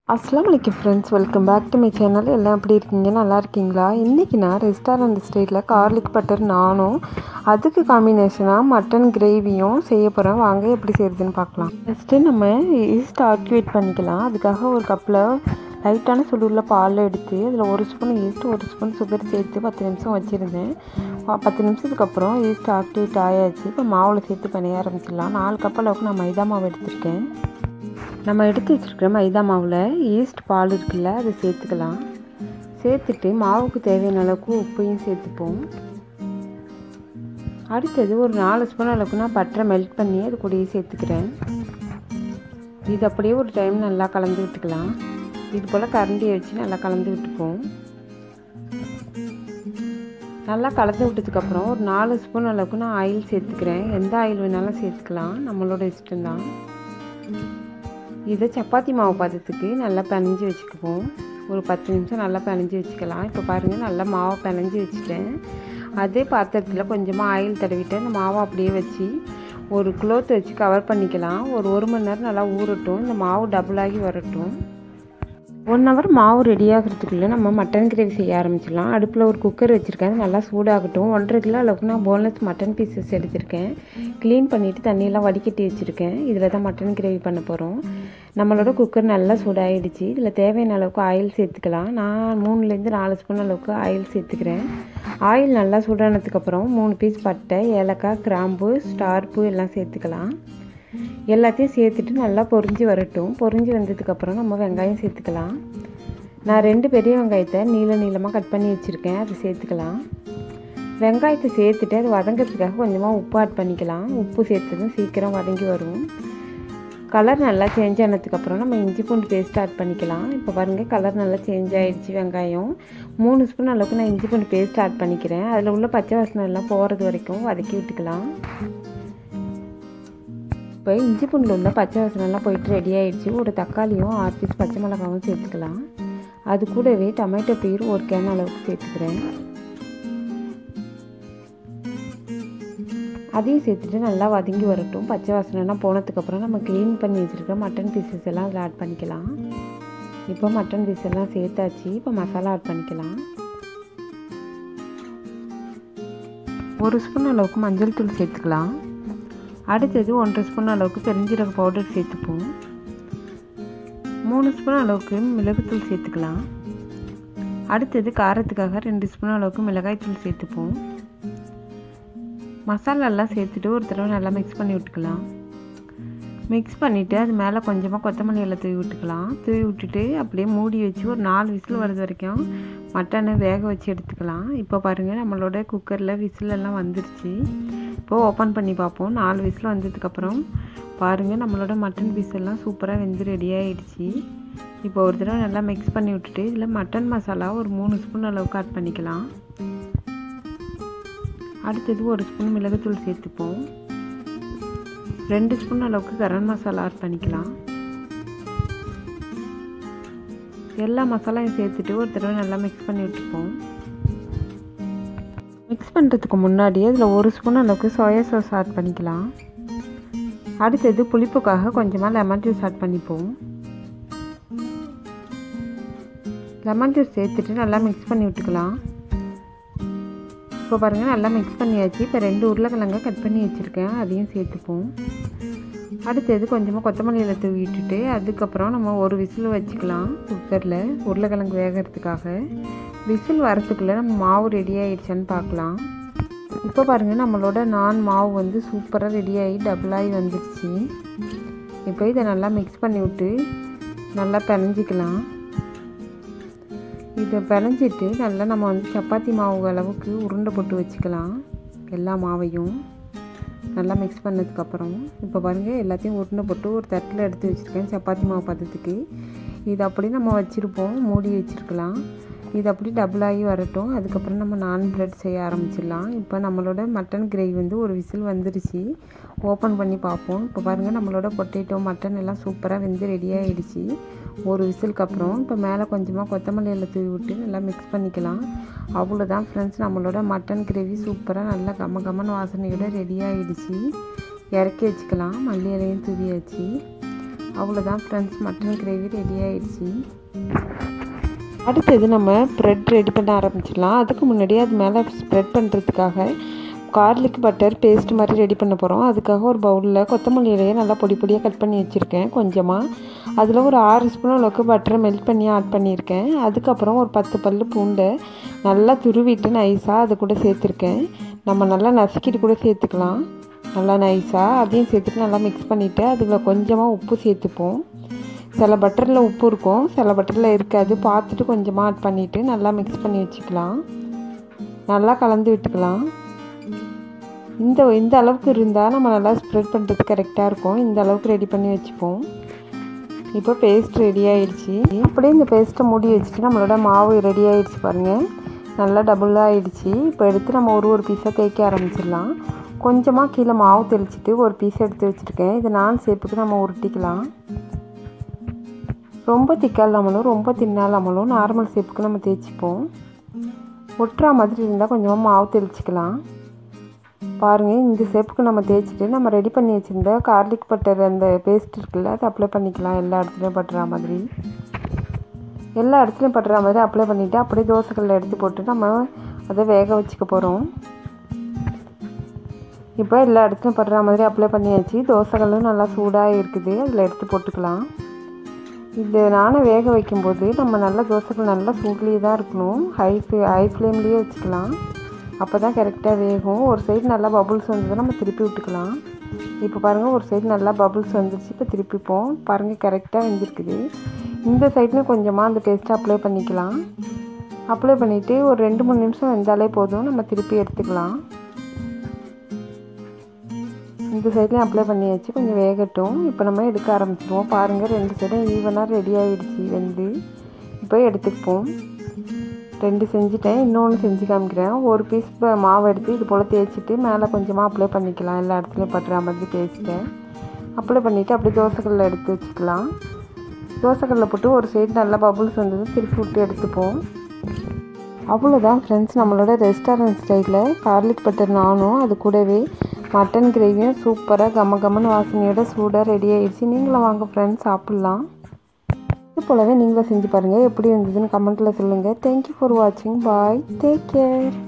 அஸ்ஸலாமு அலைக்கும் friends, welcome back to my channel. எல்லாம் எப்படி இருக்கீங்க? நல்லா இருக்கீங்களா? இன்றைக்கி நான் ரெஸ்டாரண்ட் ஸ்டைலில் கார்லிக் பட்டர் நானும் அதுக்கு காம்பினேஷனாக மட்டன் கிரேவியும் செய்ய போகிறேன். வாங்க எப்படி செய்கிறதுன்னு பார்க்கலாம். ஃபஸ்ட்டு நம்ம ஈஸ்ட் ஆக்டிவேட் பண்ணிக்கலாம். அதுக்காக ஒரு கப்பில் லைட்டான சுடுள்ள பால் எடுத்து அதில் ஒரு ஸ்பூன் ஈஸ்ட், ஒரு ஸ்பூன் சுகர் சேர்த்து 10 நிமிஷம் வச்சுருந்தேன். 10 நிமிஷத்துக்கு அப்புறம் ஈஸ்ட் ஆக்டிவேட் ஆயாச்சு. இப்போ மாவில் சேர்த்து பிணைய ஆரம்பிச்சிடலாம். 4 கப் அளவுக்கு நான் மைதா மாவு எடுத்திருக்கேன். நம்ம எடுத்து வச்சுருக்கிற மைதா மாவில் ஈஸ்ட் பால் இருக்குல்ல, அதை சேர்த்துக்கலாம். சேர்த்துட்டு மாவுக்கு தேவையான அளவுக்கு உப்பையும் சேர்த்துப்போம். அடுத்தது ஒரு 4 ஸ்பூன் அளவுக்கு நான் பட்டரை மெல்ட் பண்ணி அது கூடயே சேர்த்துக்கிறேன். இது அப்படியே ஒரு டைம் நல்லா கலந்து விட்டுக்கலாம். இது போல் கரண்டியை வச்சு நல்லா கலந்து விட்டுப்போம். நல்லா கலந்து விட்டதுக்கப்புறம் ஒரு 4 ஸ்பூன் அளவுக்கு நான் ஆயில் சேர்த்துக்கிறேன். எந்த ஆயில் வேணாலும் சேர்த்துக்கலாம், நம்மளோட இஷ்டம்தான். இதை சப்பாத்தி மாவு பதத்துக்கு நல்லா பிணைஞ்சி வச்சுக்குவோம். ஒரு 10 நிமிஷம் நல்லா பிணைஞ்சி வச்சுக்கலாம். இப்போ பாருங்கள், நல்லா மாவை பிணைஞ்சி வச்சுட்டேன். அதே பாத்திரத்தில் கொஞ்சமாக ஆயில் தடவிட்டு அந்த மாவை அப்படியே வச்சு ஒரு க்ளோத் வச்சு கவர் பண்ணிக்கலாம். ஒரு 1 மணி நேரம் நல்லா ஊறட்டும். இந்த மாவு டபுளாகி வரட்டும். 1 ஹவர் மாவு ரெடி ஆகிறதுக்குள்ளே நம்ம மட்டன் கிரேவி செய்ய ஆரம்பிச்சிடலாம். அடுப்பில் ஒரு குக்கர் வச்சுருக்கேன், நல்லா சூடாகட்டும். 1.5 கிலோ அளவுக்கு நான் போன்லெஸ் மட்டன் பீசஸ் எடுத்திருக்கேன். க்ளீன் பண்ணிவிட்டு தண்ணியெல்லாம் வடிகட்டி வச்சுருக்கேன். இதில் தான் மட்டன் கிரேவி பண்ண போகிறோம். நம்மளோட குக்கர் நல்லா சூடாகிடுச்சு. இதில் தேவையான அளவுக்கு ஆயில் சேர்த்துக்கலாம். நான் 3லேருந்து 4 ஸ்பூன் அளவுக்கு ஆயில் சேர்த்துக்கிறேன். ஆயில் நல்லா சூடானதுக்கப்புறம் 3 பீஸ் பட்டை, ஏலக்காய், கிராம்பு, ஸ்டார் பூ எல்லாம் சேர்த்துக்கலாம். எல்லாத்தையும் சேர்த்துட்டு நல்லா பொரிஞ்சு வரட்டும். பொரிஞ்சு வந்ததுக்கப்புறம் நம்ம வெங்காயம் சேர்த்துக்கலாம். நான் 2 பெரிய வெங்காயத்தை நீளமாக கட் பண்ணி வச்சுருக்கேன், அதை சேர்த்துக்கலாம். வெங்காயத்தை சேர்த்துட்டு அது வதங்கிறதுக்காக கொஞ்சமாக உப்பு ஆட் பண்ணிக்கலாம். உப்பு சேர்த்ததும் சீக்கிரம் வதங்கி வரும். கலர் நல்லா சேஞ்ச் ஆனதுக்கப்புறம் நம்ம இஞ்சி பூண்டு பேஸ்ட் ஆட் பண்ணிக்கலாம். இப்போ பாருங்கள், கலர் நல்லா சேஞ்ச் ஆகிடுச்சு. வெங்காயம் 3 ஸ்பூன் அளவுக்கு நான் இஞ்சி பூண்டு பேஸ்ட் ஆட் பண்ணிக்கிறேன். அதில் உள்ள பச்சை வாசனை எல்லாம் போகிறது வரைக்கும் வதக்கி விட்டுக்கலாம். இப்போ இஞ்சி பூண்டில் உள்ள பச்சை வாசனைலாம் போயிட்டு ரெடி ஆகிடுச்சு. ஒரு தக்காளியும் 6 பீஸ் பச்சை மிளகாவும் சேர்த்துக்கலாம். அது கூடவே டொமேட்டோ பீர் 1 கேன் அளவுக்கு சேர்த்துக்கிறேன். அதையும் சேர்த்துட்டு நல்லா வதங்கி வரட்டும். பச்சை வாசனைலாம் போனதுக்கப்புறம் நம்ம க்ளீன் பண்ணி வச்சுருக்க மட்டன் பீசஸ் எல்லாம் அதில் ஆட் பண்ணிக்கலாம். இப்போ மட்டன் பீஸ் எல்லாம் சேர்த்தாச்சு. இப்போ மசாலா ஆட் பண்ணிக்கலாம். 1 ஸ்பூன் அளவுக்கு மஞ்சள் தூள் சேர்த்துக்கலாம். அடுத்தது 1.5 ஸ்பூன் அளவுக்கு பெருஞ்சீரக பவுடர் சேர்த்துப்போம். 3 ஸ்பூன் அளவுக்கு மிளகுத்தூள் சேர்த்துக்கலாம். அடுத்தது காரத்துக்காக 2 ஸ்பூன் அளவுக்கு மிளகாய்த்தூள் சேர்த்துப்போம். மசாலாலாம் சேர்த்துட்டு ஒரு தடவை நல்லா மிக்ஸ் பண்ணி விட்டுக்கலாம். மிக்ஸ் பண்ணிவிட்டு அது மேலே கொஞ்சமாக கொத்தமல்லி எல்லாம் தூவி விட்டுக்கலாம். தூவி விட்டுட்டு அப்படியே மூடி வச்சு ஒரு 4 விசில் வர்றது வரைக்கும் மட்டனை வேக வச்சு எடுத்துக்கலாம். இப்போ பாருங்கள், நம்மளோட குக்கரில் விசிலெல்லாம் வந்துருச்சு. இப்போது ஓப்பன் பண்ணி பார்ப்போம். 4 விசில் வந்ததுக்கப்புறம் பாருங்கள், நம்மளோட மட்டன் பீஸ் எல்லாம் சூப்பராக வெந்து ரெடி ஆகிடுச்சு. இப்போ ஒரு தடவை நல்லா மிக்ஸ் பண்ணி விட்டுட்டு இதில் மட்டன் மசாலா ஒரு 3 ஸ்பூன் அளவுக்கு ஆட் பண்ணிக்கலாம். அடுத்தது 1 ஸ்பூன் மிளகுத்தூள் சேர்த்துப்போம். 2 ஸ்பூன் அளவுக்கு கரம் மசாலா ஆட் பண்ணிக்கலாம். எல்லா மசாலாயும் சேர்த்துட்டு ஒரு தடவை நல்லா மிக்ஸ் பண்ணி விட்டுப்போம். மிக்ஸ் பண்ணுறதுக்கு முன்னாடி அதில் 1 ஸ்பூன் அளவுக்கு சோயா சாஸ் ஆட் பண்ணிக்கலாம். அடுத்தது புளிப்புக்காக கொஞ்சமாக லெமன் ஜூஸ் ஆட் பண்ணிப்போம். லெமன் ஜூஸ் சேர்த்துட்டு நல்லா மிக்ஸ் பண்ணி விட்டுக்கலாம். இப்போ பாருங்கள், நல்லா மிக்ஸ் பண்ணியாச்சு. இப்போ 2 உருளைக்கிழங்கை கட் பண்ணி வச்சுருக்கேன், அதையும் சேர்த்துப்போம். அடுத்தது கொஞ்சமாக கொத்தமல்லி இலை தூவி விட்டுட்டு அதுக்கப்புறம் நம்ம ஒரு விசில் வச்சுக்கலாம் குக்கரில் உருளைக்கிழங்கு வேகிறதுக்காக. விசில் வரத்துக்குள்ளே நம்ம மாவு ரெடி ஆகிடுச்சான்னு பார்க்கலாம். இப்போ பாருங்கள், நம்மளோட நான் மாவு வந்து சூப்பராக ரெடியாகி டபுளாகி வந்துடுச்சு. இப்போ இதை நல்லா மிக்ஸ் பண்ணி விட்டு நல்லா பிணைஞ்சிக்கலாம். இதை பிணைஞ்சிட்டு நல்லா நம்ம வந்து சப்பாத்தி மாவு அளவுக்கு உருண்டை போட்டு வச்சுக்கலாம். எல்லா மாவையும் நல்லா மிக்ஸ் பண்ணதுக்கப்புறம் இப்போ பாருங்கள், எல்லாத்தையும் உருண்டை போட்டு ஒரு தட்டில் எடுத்து வச்சுருக்கேன் சப்பாத்தி மாவு பதத்துக்கு. இது அப்படி நம்ம வச்சுருப்போம், மூடி வச்சுருக்கலாம். இது அப்படி டபுளாகி வரட்டும். அதுக்கப்புறம் நம்ம நான் பிரெட் செய்ய ஆரம்பிச்சிடலாம். இப்போ நம்மளோட மட்டன் கிரேவி வந்து ஒரு விசில் வந்துடுச்சு. ஓப்பன் பண்ணி பார்ப்போம். இப்போ பாருங்கள், நம்மளோட பொட்டேட்டோ மட்டன் எல்லாம் சூப்பராக வெந்து ரெடி ஆகிடுச்சு ஒரு விசிலுக்கு அப்புறம். இப்போ மேலே கொஞ்சமாக கொத்தமல்லி எல்லாம் தூவி விட்டு நல்லா மிக்ஸ் பண்ணிக்கலாம். அவ்வளோதான் ஃப்ரெண்ட்ஸ், நம்மளோட மட்டன் கிரேவி சூப்பராக நல்லா கம வாசனையோட ரெடி ஆகிடுச்சு. இறக்கி வச்சுக்கலாம். மல்லி இலையும் தூவியாச்சு. அவ்வளோதான் ஃப்ரெண்ட்ஸ், மட்டன் கிரேவி ரெடி ஆகிடுச்சி. அடுத்தது நம்ம ப்ரெட் ரெடி பண்ண ஆரம்பிச்சிடலாம். அதுக்கு முன்னாடி அது மேலே ஸ்ப்ரெட் பண்ணுறதுக்காக கார்லிக் பட்டர் பேஸ்ட் மாதிரி ரெடி பண்ண போகிறோம். அதுக்காக ஒரு பவுலில் கொத்தமல்லி இலையை நல்லா பொடி பொடியாக கட் பண்ணி வச்சுருக்கேன் கொஞ்சமாக. அதில் ஒரு 6 ஸ்பூன் அளவுக்கு பட்டரை மெல்ட் பண்ணி ஆட் பண்ணியிருக்கேன். அதுக்கப்புறம் ஒரு 10 பல் பூண்டை நல்லா துருவிட்டு நைஸாக அது கூட சேர்த்துருக்கேன். நம்ம நல்லா நசுக்கிட்டு கூட சேர்த்துக்கலாம் நல்லா நைஸாக. அதையும் சேர்த்துட்டு நல்லா மிக்ஸ் பண்ணிவிட்டு அதில் கொஞ்சமாக உப்பு சேர்த்துப்போம். சில பட்டரில் உப்பு இருக்கும், சில பட்டரில் இருக்காது. பார்த்துட்டு கொஞ்சமாக ஆட் பண்ணிவிட்டு நல்லா மிக்ஸ் பண்ணி வச்சுக்கலாம். நல்லா கலந்து விட்டுக்கலாம். இந்த அளவுக்கு இருந்தால் நம்ம நல்லா ஸ்ப்ரெட் பண்ணுறது கரெக்டாக இருக்கும். இந்த அளவுக்கு ரெடி பண்ணி வச்சுப்போம். இப்போ பேஸ்ட் ரெடி ஆகிடுச்சி. அப்படியே இந்த பேஸ்ட்டை மூடி வச்சுட்டு நம்மளோட மாவு ரெடி ஆகிடுச்சு பாருங்கள். நல்லா டபுளாக ஆகிடுச்சி. இப்போ எடுத்து நம்ம ஒரு பீஸாக தேய்க்க ஆரம்பிச்சிடலாம். கொஞ்சமாக கீழே மாவு தெளிச்சிட்டு ஒரு பீஸ் எடுத்து வச்சுருக்கேன். இது நான் ஷேப்புக்கு நம்ம உருட்டிக்கலாம். ரொம்ப திக்காக இல்லாமலும் ரொம்ப தின்னாக இல்லாமலும் நார்மல் ஷேப்புக்கு நம்ம தேய்ச்சிப்போம். ஒட்டுற மாதிரி இருந்தால் கொஞ்சமாக மாவு தெளிச்சிக்கலாம். பாருங்கள், இந்த ஷேப்புக்கு நம்ம தேய்ச்சிட்டு நம்ம ரெடி பண்ணி வச்சுருந்த கார்லிக் பட்டர் அந்த பேஸ்ட் இருக்குல்ல, அதை அப்ளை பண்ணிக்கலாம். எல்லா இடத்துலையும் பட்டுற மாதிரி அப்ளை பண்ணிவிட்டு அப்படியே தோசைக்கல்லில் எடுத்து போட்டு நம்ம அதை வேக வச்சுக்க போகிறோம். இப்போ எல்லா இடத்துலையும் படுற மாதிரி அப்ளை பண்ணியாச்சு. தோசைக்கல்லும் நல்லா சூடாக இருக்குது, அதில் எடுத்து போட்டுக்கலாம். இது நானே வேக வைக்கும்போது நம்ம நல்லா தோசைக்கல் நல்லா சூட்லேயே தான் இருக்கணும். ஹை ஃப்ளேம்லேயே வச்சுக்கலாம். அப்போ தான் கரெக்டாக வேகும். ஒரு சைடு நல்லா பபுள்ஸ் வந்ததுன்னா நம்ம திருப்பி விட்டுக்கலாம். இப்போ பாருங்கள், ஒரு சைடு நல்லா பபுள்ஸ் வந்துருச்சு. இப்போ திருப்பிப்போம். பாருங்கள், கரெக்டாக வெந்திருக்குது. இந்த சைட்லேயும் கொஞ்சமாக அந்த பேஸ்ட்டை அப்ளை பண்ணிக்கலாம். அப்ளை பண்ணிவிட்டு ஒரு 2-3 நிமிஷம் வெந்தாலே போதும். நம்ம திருப்பி எடுத்துக்கலாம். இந்த சைட்லேயும் அப்ளை பண்ணியாச்சு. கொஞ்சம் வேகட்டும். இப்போ நம்ம எடுக்க ஆரம்பிச்சிடுவோம். பாருங்கள், 2 சைடும் ஈவனாக ரெடி ஆகிடுச்சு வெந்து. இப்போ எடுத்துப்போம். 2 செஞ்சுட்டேன், இன்னொன்று செஞ்சு காமிக்கிறேன். ஒரு பீஸ் மாவு எடுத்து இது போல் தேய்ச்சிட்டு மேலே கொஞ்சமாக அப்ளை பண்ணிக்கலாம். எல்லா இடத்துலையும் பட்டுற மாதிரி தேய்ச்சிட்டேன். அப்ளை பண்ணிவிட்டு அப்படியே தோசைக்கல்லில் எடுத்து வச்சுக்கலாம். தோசைக்கல்லில் போட்டு ஒரு சைடு நல்லா பபுள்ஸ் வந்தது திருப்பி விட்டு எடுத்துப்போம். அவ்வளோதான் ஃப்ரெண்ட்ஸ், நம்மளோட ரெஸ்டாரண்ட் ஸ்டைலில் கார்லிக் பட்டர் நானும் அது கூடவே மட்டன் கிரேவியும் சூப்பராக கமகமன்னு வாசனையோட சூடாக ரெடி ஆகிடுச்சு. நீங்களும் வாங்க ஃப்ரெண்ட்ஸ், சாப்பிட்லாம். இது போலவே நீங்களும் செஞ்சு பாருங்கள். எப்படி இருந்ததுன்னு கமெண்ட்டில் சொல்லுங்கள். தேங்க்யூ ஃபார் வாட்சிங். Bye, take care.